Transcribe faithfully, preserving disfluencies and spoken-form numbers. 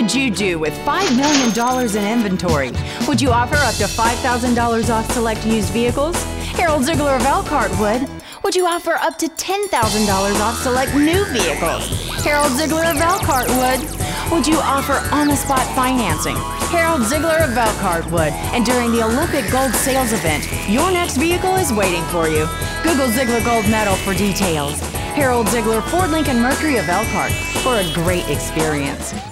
would you do with five million dollars in inventory? Would you offer up to five thousand dollars off select used vehicles? Harold Ziegler of Elkhart would. Would you offer up to ten thousand dollars off select new vehicles? Harold Ziegler of Elkhart would. Would you offer on-the-spot financing? Harold Ziegler of Elkhart would. And during the Olympic Gold Sales event, your next vehicle is waiting for you. Google Ziegler Gold Medal for details. Harold Ziegler, Ford Lincoln Mercury of Elkhart, for a great experience.